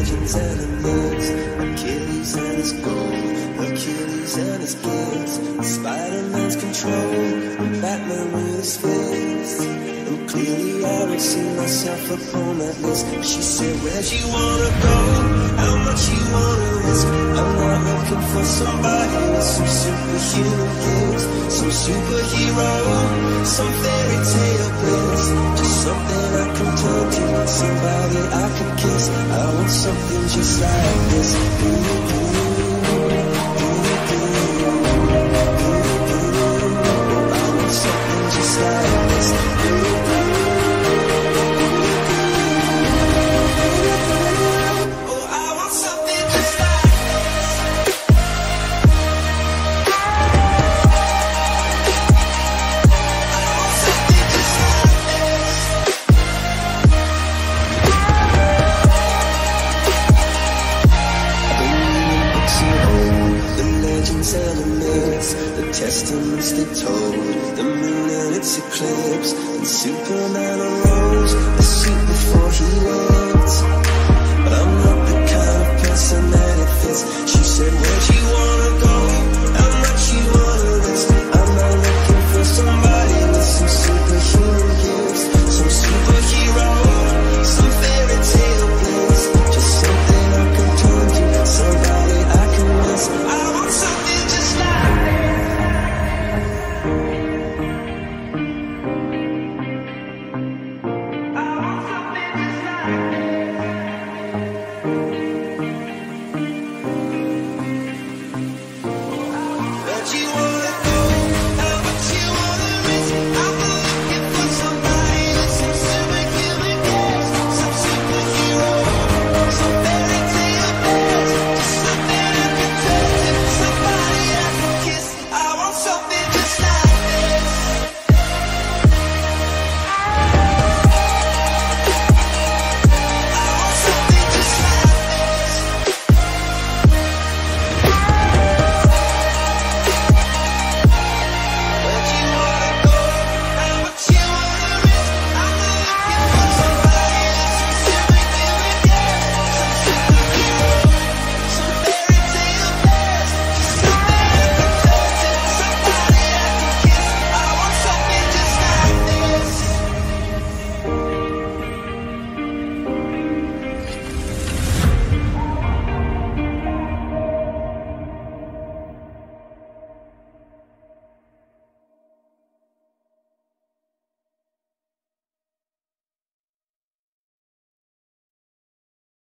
legends and the myths, Achilles and his gold, Achilles and his gifts, Spider-Man's control, and Batman with his fists. And clearly I don't see myself upon that list. She said, where'd you wanna go? How much you wanna risk? I'm not looking for somebody with some superhuman gifts, some superhero, some fairy tale bliss, just something I can turn to, somebody I can kiss. I want something just like this. I want something just like this. The testaments they told, the moon and its eclipse, and Superman arose, a suit before he lived. But I'm not the kind of person that it fits. She said, where'd you wanna go?